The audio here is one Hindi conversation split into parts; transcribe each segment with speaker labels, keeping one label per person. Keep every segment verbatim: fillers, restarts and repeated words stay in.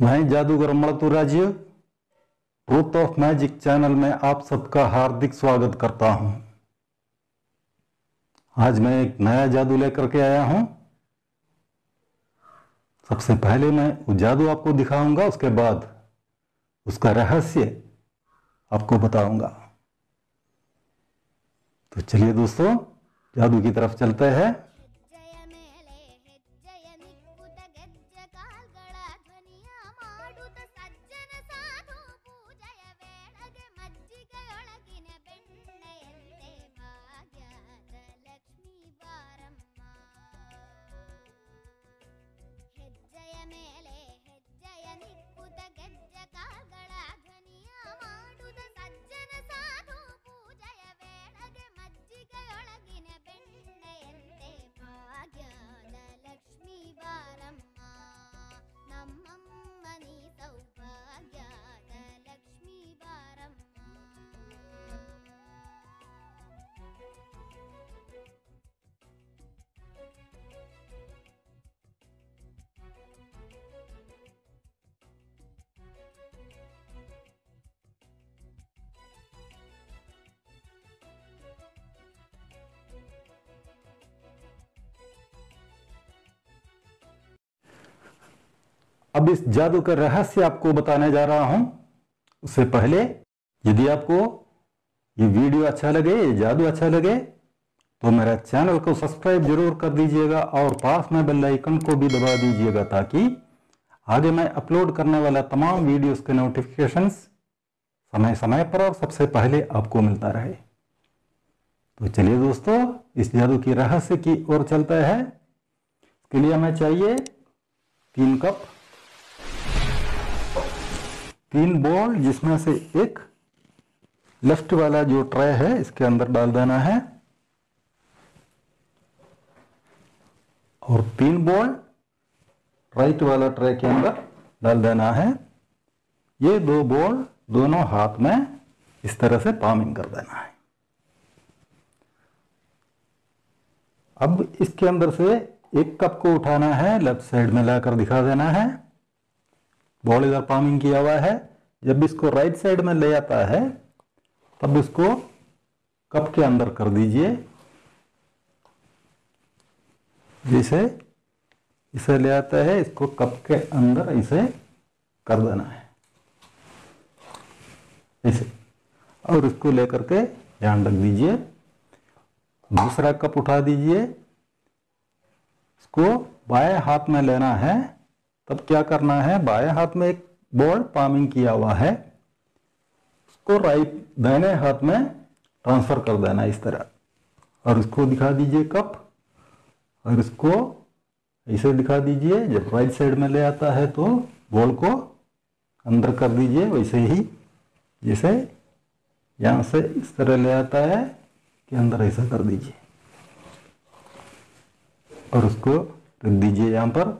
Speaker 1: मैं जादूगर मलतू राज्य ट्रूथ ऑफ मैजिक चैनल में आप सबका हार्दिक स्वागत करता हूं। आज मैं एक नया जादू लेकर के आया हूं। सबसे पहले मैं वो जादू आपको दिखाऊंगा, उसके बाद उसका रहस्य आपको बताऊंगा। तो चलिए दोस्तों, जादू की तरफ चलते हैं। अब इस जादू का रहस्य आपको बताने जा रहा हूं। उससे पहले यदि आपको ये वीडियो अच्छा लगे, ये जादू अच्छा लगे, तो मेरा चैनल को सब्सक्राइब जरूर कर दीजिएगा और पास में बेल आइकन को भी दबा दीजिएगा, ताकि आगे मैं अपलोड करने वाला तमाम वीडियोस के नोटिफिकेशंस समय समय पर और सबसे पहले आपको मिलता रहे। तो चलिए दोस्तों, इस जादू की रहस्य की ओर चलता है। इसके लिए हमें चाहिए तीन कप, तीन बॉल, जिसमें से एक लेफ्ट वाला जो ट्रे है इसके अंदर डाल देना है, और तीन बॉल राइट वाला ट्रे के अंदर डाल देना है। ये दो बॉल दोनों हाथ में इस तरह से पामिंग कर देना है। अब इसके अंदर से एक कप को उठाना है, लेफ्ट साइड में लाकर दिखा देना है। बॉल इधर पामिंग किया हुआ है। जब इसको राइट साइड में ले आता है तब इसको कप के अंदर कर दीजिए। जैसे इसे ले आता है, इसको कप के अंदर इसे कर देना है ऐसे, और इसको लेकर के ध्यान रख दीजिए। दूसरा कप उठा दीजिए, इसको बाएं हाथ में लेना है। तब क्या करना है, बाएं हाथ में एक बॉल पामिंग किया हुआ है, उसको राइट दाहिने हाथ में ट्रांसफर कर देना इस तरह, और इसको दिखा दीजिए कप, और इसको ऐसे दिखा दीजिए। जब राइट साइड में ले आता है तो बॉल को अंदर कर दीजिए, वैसे ही जैसे यहां से इस तरह ले आता है कि अंदर ऐसा कर दीजिए, और उसको रख दीजिए यहां पर।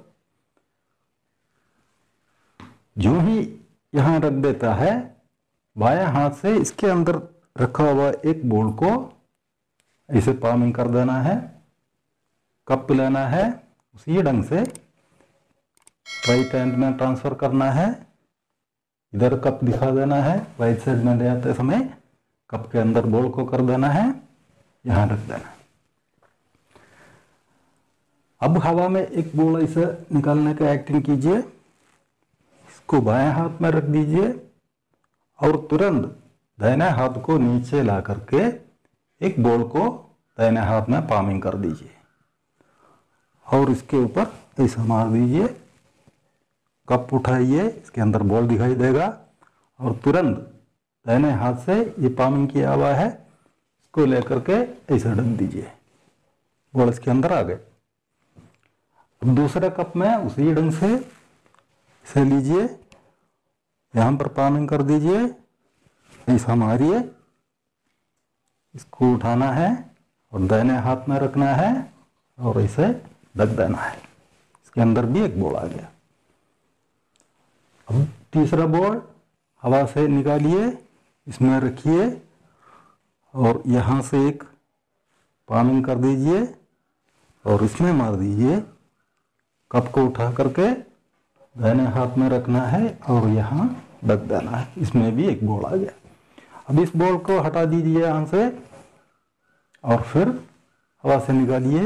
Speaker 1: जो ही यहां रख देता है, बाएं हाथ से इसके अंदर रखा हुआ एक बॉल को ऐसे पामिंग कर देना है। कप लेना है, उसी ढंग से राइट हैंड में ट्रांसफर करना है। इधर कप दिखा देना है, राइट साइड में ले आते समय कप के अंदर बॉल को कर देना है, यहां रख देना है। अब हवा में एक बॉल ऐसे निकालने का एक्टिंग कीजिए, इसको बाएं हाथ में रख दीजिए, और तुरंत दाहिने हाथ को नीचे ला करके एक बॉल को दाहिने हाथ में पामिंग कर दीजिए, और इसके ऊपर ऐसा मार दीजिए। कप उठाइए, इसके अंदर बॉल दिखाई देगा, और तुरंत दाहिने हाथ से ये पामिंग किया हुआ है, इसको लेकर के ऐसा ढक दीजिए। बॉल इसके अंदर आ गए। दूसरे कप में उसी ढंग से इसे लीजिए, यहां पर पामिंग कर दीजिए, ऐसा मारिए, इसको उठाना है और दाहिने हाथ में रखना है, और इसे ढक देना है। इसके अंदर भी एक बॉल आ गया। अब तीसरा बॉल हवा से निकालिए, इसमें रखिए, और यहां से एक पामिंग कर दीजिए, और इसमें मार दीजिए। कप को उठा करके दाहिने हाथ में रखना है और यहाँ रख देना है। इसमें भी एक बॉल आ गया। अब इस बॉल को हटा दीजिए यहाँ से और फिर हवा से निकालिए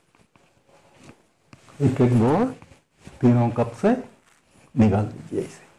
Speaker 1: एक एक बॉल, तीनों कप से निकाल दीजिए इसे।